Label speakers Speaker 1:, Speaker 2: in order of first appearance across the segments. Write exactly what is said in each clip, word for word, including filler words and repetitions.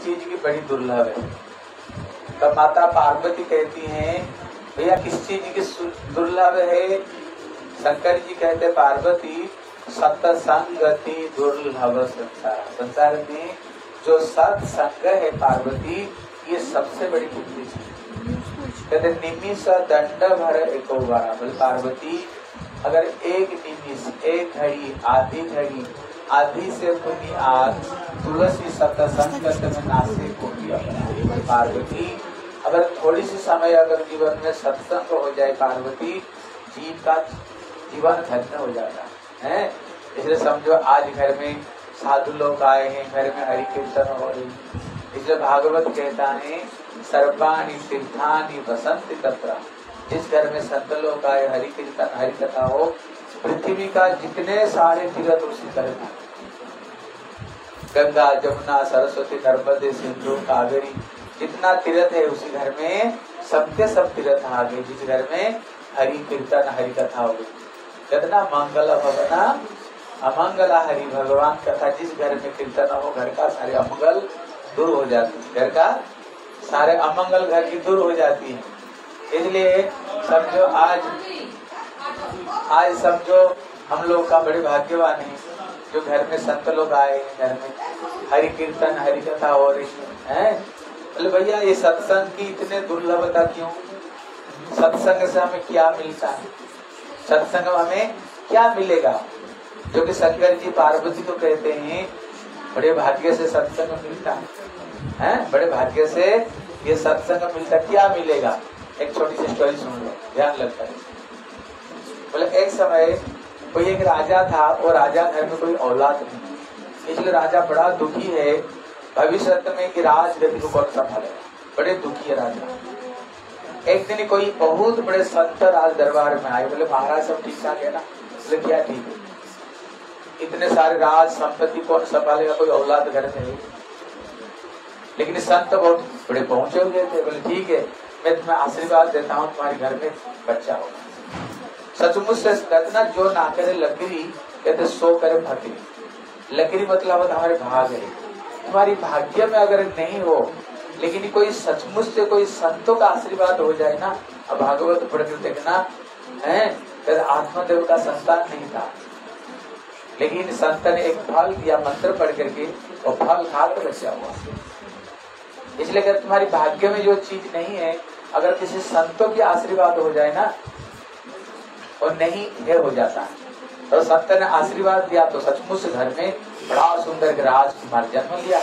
Speaker 1: चीज की बड़ी दुर्लभ है। तब माता पार्वती कहती हैं भैया किस चीज की दुर्लभ है? शंकर जी कहते पार्वती सत्संगति दुर्लभ संसार, संसार में जो सत्संग है पार्वती ये सबसे बड़ी बुद्धि है। कहते निमिष दंड भर एको बार, बोले पार्वती अगर एक निमिष एक घड़ी आधी घड़ी आधी से पुण्य आज तुलसी सत्संगत में नासे को दिया। पार्वती अगर थोड़ी सी समय अगर जीवन में सत्संग हो जाए पार्वती जीव का जीवन धन्य हो जाता है। इसलिए समझो आज घर में साधु लोग आए हैं, घर में हरि कीर्तन हो रही, इसलिए भागवत कहता है सर्वाणि तीर्थानि वसंति तत्र। जिस घर में संत लोग आए हरि कीर्तन हरि कथा हो, पृथ्वी का जितने सारे तीर्थ उसी घर में, गंगा जमुना सरस्वती नर्मदे सिंधु कावेरी जितना तीर्थ है उसी घर में सबके सब तीर्थ आ गए। जिस घर में हरि कीर्तन हरि कथा हो कितना मंगल भवना अमंगला हरि भगवान कथा। जिस घर में कीर्तन हो घर का सारे अमंगल दूर हो जाती है, घर का सारे अमंगल घर की दूर हो जाती है। इसलिए समझो आज आज समझो हम लोग का बड़े भाग्यवान है जो घर में संत लोग आए, घर में हरि कीर्तन हरि कथा हो रही है। बोले भैया ये सत्संग की इतने दुर्लभता क्यों? सत्संग से हमें क्या मिलता है? सत्संग हमें क्या मिलेगा? जो कि शंकर जी पार्वती को कहते हैं बड़े भाग्य से सत्संग मिलता है, हैं? बड़े भाग्य से ये सत्संग मिलता, क्या मिलेगा? एक छोटी सी स्टोरी सुन लो, ध्यान लगता है। बोले एक समय कोई एक राजा था, वो राजा घर में कोई औलाद नहीं, इसलिए राजा बड़ा दुखी है भविष्य में कि राजगद्दी को कौन संभालेगा, बड़े दुखी है राजा। एक दिन कोई बहुत बड़े संत राज दरबार में आए, बोले महाराज सब ठीक ठाक है ना? बोले क्या ठीक है, इतने सारे राज संपत्ति कौन संभालेगा, कोई औलाद घर में है। लेकिन संत बहुत बड़े पहुंचे हुए थे, बोले ठीक है मैं तुम्हें आशीर्वाद देता हूँ तुम्हारे घर में बच्चा होगा। सचमुच से कहते जो ना करे लकीरी कहते सो करे फकीरी। लकीरी मतलब हमारे भाग है, तुम्हारी भाग्य में अगर नहीं हो लेकिन कोई सचमुच से कोई संतों का आशीर्वाद हो जाए ना। अब भागवत पढ़ के देखना है, आत्मदेव का संतान नहीं था लेकिन संत ने एक फल दिया मंत्र पढ़ करके, और फल खाकर बचा हुआ। इसलिए अगर तुम्हारी भाग्य में जो चीज नहीं है, अगर किसी संतों की आशीर्वाद हो जाए ना और नहीं है हो जाता है। तो संत ने आशीर्वाद दिया तो सचमुच घर में बड़ा सुंदर राजकुमार जन्म लिया।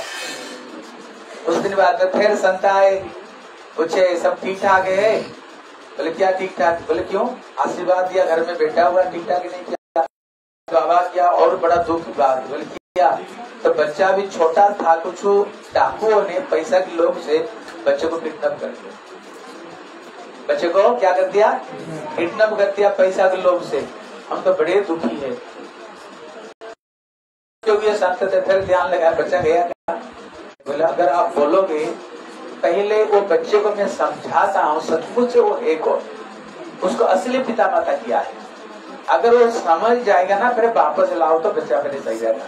Speaker 1: उस दिन बाद में फिर संत आए, पूछे सब ठीक ठाक है? बोले क्या ठीक ठाक? बोले क्यों? आशीर्वाद दिया घर में बैठा हुआ ठीक ठाक नहीं किया? बाबा क्या और बड़ा दुख की बात? बोले क्या? तो बच्चा भी छोटा था, कुछ डाकुओं ने पैसा के लोभ से बच्चे को किडनैप कर दिया। बच्चे को क्या कर दिया? किडनैप कर दिया पैसा के लोभ से। हम तो बड़े दुखी है। जो भी संत थे फिर ध्यान लगाया, बच्चा गया क्या? बोले अगर आप बोलोगे पहले वो बच्चे को मैं समझाता हूँ सचमुच से वो एक और उसको असली पिता माता किया है, अगर वो समझ जाएगा ना फिर वापस लाओ तो बच्चा फिर सही रहता।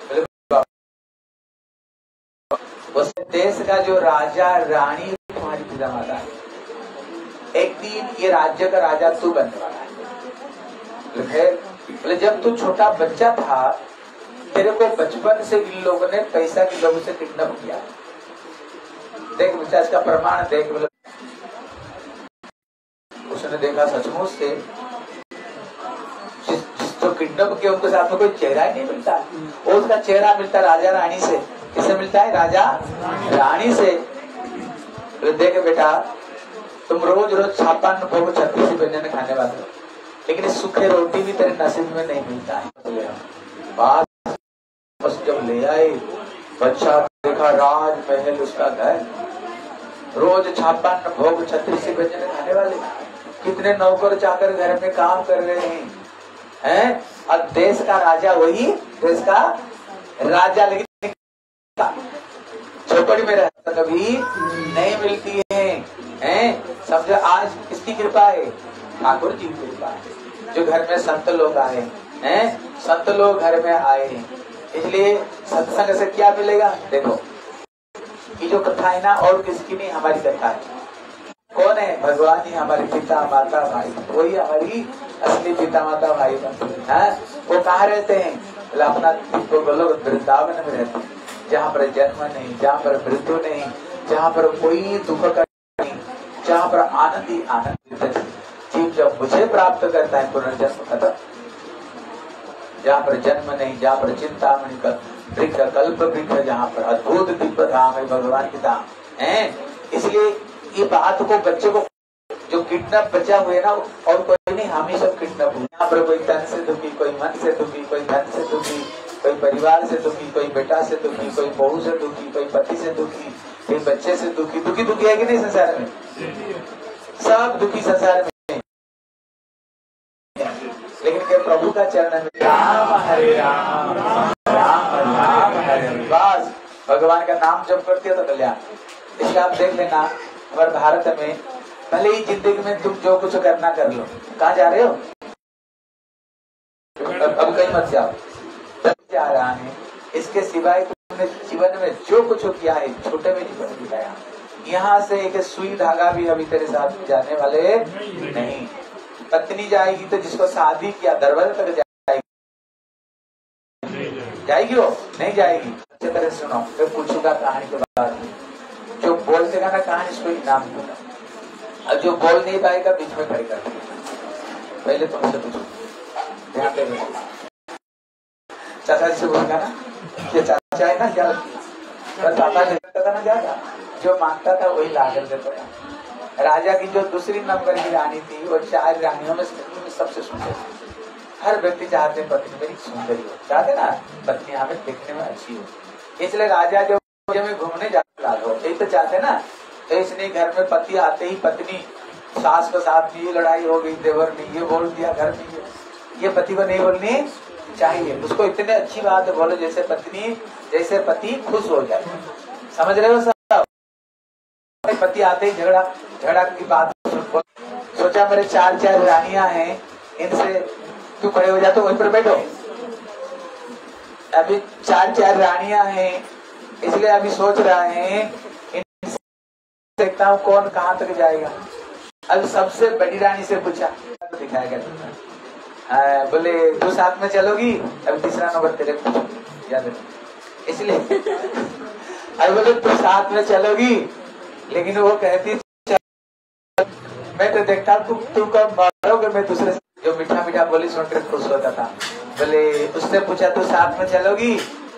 Speaker 1: उस देश का जो राजा रानी तुम्हारी पिता माता है, एक दिन ये राज्य का राजा तू बनने वाला है। बोले जब तू छोटा बच्चा था तेरे को बचपन से इन लोगों ने पैसा के लोगों से किडनैप किया। देख बच्चा इसका प्रमाण देख। बोले उसने देखा सचमुच से जिस जिसको किडनैप किया उनके साथ में कोई चेहरा ही नहीं मिलता, और उसका चेहरा मिलता राजा रानी से। किससे मिलता है? राजा रानी से। तो देख बेटा तुम रोज रोज छापन भोग छत्तीस व्यंजन खाने वाले हो, लेकिन सूखे रोटी भी तेरे नसीब में नहीं मिलता है। बात बस जब ले आए बच्चा देखा राजमहल उसका घर, रोज छापन भोग छत्तीस व्यंजन खाने वाले, कितने नौकर चाकर घर में काम कर रहे हैं, हैं? अब देश का राजा वही देश का राजा, लेकिन झोपड़ी में रहता कभी नहीं मिलती है, हैं? समझो आज किसकी कृपा है? ठाकुर जी की कृपा है जो घर में संत लोग आए हैं। संत लोग घर में आए हैं, इसलिए सत्संग से क्या मिलेगा? देखो ये जो कथा है ना और किसकी नहीं, हमारी कथा है। कौन है? भगवान ही हमारे पिता माता भाई, वही हमारी असली पिता माता भाई है। वो कहाँ रहते हैं? अपना गोलोक वृंदावन में रहते हैं, जहाँ पर जन्म नहीं, जहाँ पर मृत्यु नहीं, जहाँ पर कोई दुख का नहीं, जहाँ पर आनंद ही आनंद। जीव जब मुझे प्राप्त करता है पुनर्जन्म खत्म। जहाँ पर जन्म नहीं, जहाँ पर चिंतामणि वृक्ष कल्प वृक्ष, जहाँ पर अद्भुत दिव्य धाम है भगवान की धाम है। इसलिए ये बात को बच्चे को, जो किडनैप बचा हुए ना और कोई नहीं, हम ही सब किडनैप हुए। यहाँ पर कोई तन से दुखी, कोई मन से दुखी, कोई धन से दुखी, कोई परिवार से दुखी, कोई बेटा से दुखी, कोई बहू से दुखी, कोई पति से दुखी, कोई बच्चे से दुखी। दुखी दुखी है कि नहीं संसार में? सब दुखी संसार में। लेकिन क्या प्रभु का चरण में राम हरे राम राम राम हरे, बस भगवान का नाम जप करते हो तो कल्याण। इसलिए आप देख लेना हमारे भारत में, भले ही जिंदगी में तुम जो कुछ करना कर लो। कहाँ जा रहे हो? अब, अब कहीं मत जाओ, जा रहा है। इसके सिवाय तुमने जीवन में जो कुछ किया है, छोटे में जीवन बिताया। यहाँ से एक सुई धागा भी अभी तेरे साथ में जाने वाले नहीं। पत्नी जाएगी तो जिसको शादी किया दरवाजे तक जाएगी, जाएगी वो नहीं जाएगी। अच्छी तरह सुनो, मैं पूछूंगा कहानी के बाद। जो बोल देगा ना कहानी, इसको इनाम दूंगा, और जो बोल नहीं पाएगा बीच में खड़ी कर देगा। पहले तुमसे पूछो, ध्यान देना। चाचा जी से बोलेगा ना, ये चाचा है ना, क्या चाचा देता था ना, ज्यादा जो मांगता था वही ला कर देता था। राजा की जो दूसरी नंबर की रानी थी, वो चार रानियों में सबसे सुंदर थी। हर व्यक्ति चाहते पत्नी मेरी सुंदर हो, चाहते ना पत्नी हमें देखने में अच्छी हो। इसलिए राजा जो में घूमने जाता हो, यही तो चाहते ना। तो इसलिए घर में पति आते ही पत्नी सास के साथ ये लड़ाई हो गई, देवर ने ये बोल दिया घर में, ये पति को नहीं बोलनी चाहिए। उसको इतने अच्छी बात बोलो जैसे पत्नी, जैसे पति खुश हो जाए। समझ रहे हो सब? पति आते ही झगड़ा झगड़ा की बात सोचा, मेरे चार चार रानियां हैं, इनसे तू खड़े हो जा तो वहीं पर बैठो। अभी चार चार रानियां हैं, इसलिए अभी सोच रहा है इनसे देखता हूँ कौन कहाँ तक जाएगा। अब सबसे बड़ी रानी से पूछा, दिखाएगा बोले तू साथ में चलोगी? अभी तीसरा नंबर तेरे पूछो, याद है। इसलिए अभी बोले तू साथ में चलोगी, लेकिन वो कहती मैं तो देखता तू तू कब मारोगे, मैं दूसरे से जो मीठा मीठा बोली सुनकर खुश होता था। बोले उससे पूछा तू साथ में चलोगी?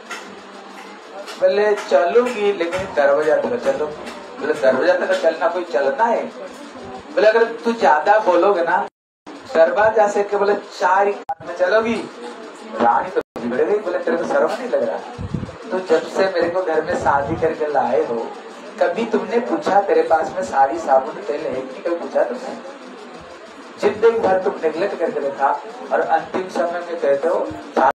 Speaker 1: बोले चलूंगी, लेकिन दरवाजा तक चलो। बोले दरवाजा तक चलना कोई चलना है? बोले अगर तू ज्यादा बोलोगे ना दरवाजा से के बोले चार ही में चलोगी। रानी तो बिगड़ गई, बोले तेरे को शर्म नहीं लग रहा? तो जब से मेरे को घर में शादी करके लाए हो, कभी तुमने पूछा तेरे पास में साड़ी साबुन तेल है कि कभी पूछा तुमने? जिंदगी भर तुम नेग्लेक्ट करके रखा, और अंतिम समय में कहते हो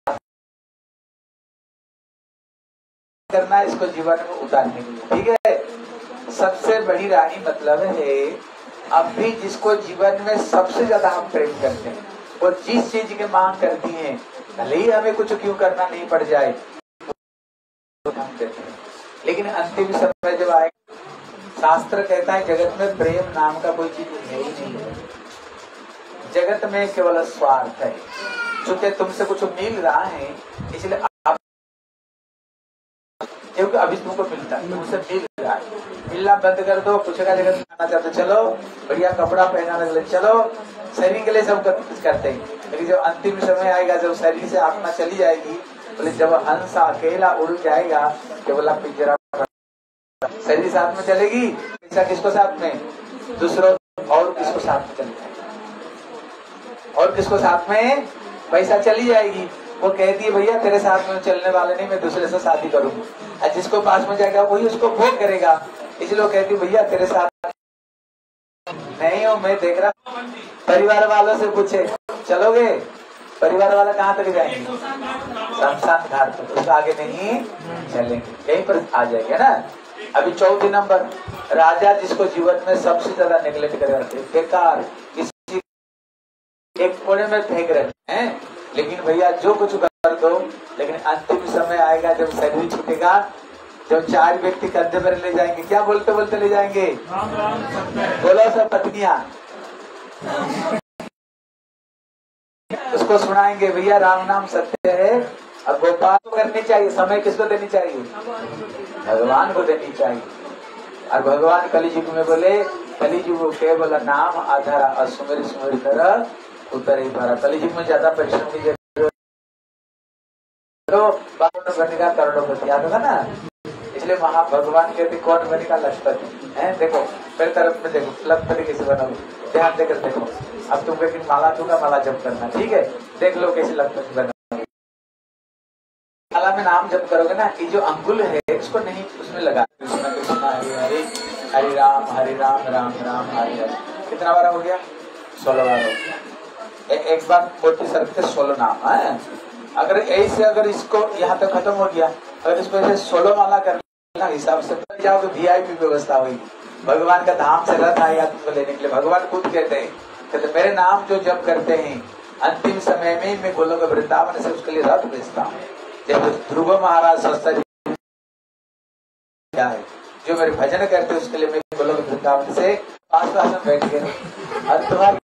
Speaker 1: करना इसको जीवन में उतारने के लिए। ठीक है, सबसे बड़ी रानी मतलब है अभी जिसको जीवन में सबसे ज्यादा हम प्रेम करते हैं, वो जिस चीज की मांग करती है, भले ही हमें कुछ क्यों करना नहीं पड़ जाए, तो हम देते हैं। लेकिन अंतिम समय जब आए, शास्त्र कहता है जगत में प्रेम नाम का कोई चीज है ही नहीं है। जगत में केवल स्वार्थ है। चूंकि तुमसे कुछ मिल रहा है, इसलिए आप, क्योंकि अभी तुमको मिलता है, तुमसे मिल रहा है, मिलना बंद कर दो। पूछेगा जगत खाना चाहते चलो, बढ़िया कपड़ा पहना लगे चलो, शरीर के लिए सब कुछ करते हैं। लेकिन जब अंतिम समय आएगा, जब शरीर से आत्मा चली जाएगी, बोले जब हंस अकेला उड़ जाएगा, केवल पिंजरा, शरीर साथ में चलेगी, पैसा किसको साथ में? दूसरों और किसको साथ में चलेगा? और किसको साथ में? पैसा चली जाएगी। वो कहती है भैया तेरे साथ में चलने वाले नहीं, मैं दूसरे से शादी करूंगी। और जिसको पास में जाएगा वही उसको भोग करेगा। इसलिए वो कहती भैया तेरे साथ नहीं हो, मैं देख रहा। परिवार वालों से पूछे चलोगे? परिवार वाला कहाँ तक जाएंगे? शमशान घाट तक, उसके आगे नहीं चलेंगे, यहीं पर आ जाएंगे ना। अभी चौथी नंबर, राजा जिसको जीवन में सबसे ज्यादा नेग्लेक्ट करे, बेकार किसी एक कोने में फेंक रहे हैं। लेकिन भैया जो कुछ कर दो, लेकिन अंतिम समय आएगा जब शरीर छूटेगा, जब चार व्यक्ति कंधे पर ले जाएंगे, क्या बोलते बोलते ले जाएंगे?
Speaker 2: राम राम सत्य है।
Speaker 1: बोलो सब पत्नियां उसको सुनाएंगे, भैया राम नाम सत्य है। अब गोपाल को करनी चाहिए, समय किसको देनी चाहिए? भगवान को देनी चाहिए। और भगवान कलिजुग में बोले, कलिजुग केवल नाम आधार असुमेर सुमेर कर उतर ही पारा। कलिजुग में ज्यादा परिश्रम की जरूरत तो बनेगा करोड़पति, याद होगा ना। इसलिए महा भगवान कहते कौन बनेगा? लखपति है। देखो मेरे तरफ में देखो, लखपति कैसे बनोगे, ध्यान देकर देखो। अब तुम एक माला दूंगा, माला जप करना, ठीक है? देख लो कैसे लखपति बनोगे। माला में नाम जप करोगे ना, ये जो अंगुल है इसको नहीं उसमें लगा, कृष्ण कृष्ण हरे हरे हरे राम हरे राम राम राम हरे हरे। कितना बार हो गया? सोलह बार हो गया। ए, एक बार मोटी सड़क से सोलह नाम है। अगर ऐसे अगर इसको यहाँ तक खत्म हो गया, अगर इसको ऐसे सोलह माला करना हिसाब से जाओ तो वीआईपी व्यवस्था होगी। भगवान का धाम से रथ आएगा तुमको लेने के लिए। भगवान खुद कहते हैं, कहते मेरे नाम जो जप करते हैं अंतिम समय में मैं गोलोक वृंदावन से उसके लिए रथ भेजता हूँ। जब ध्रुव महाराज सस्ता क्या है, जो मेरे भजन करते उसके लिए मैं गोलोक वृंदावन से पास पास में बैठ गए। और तुम्हारी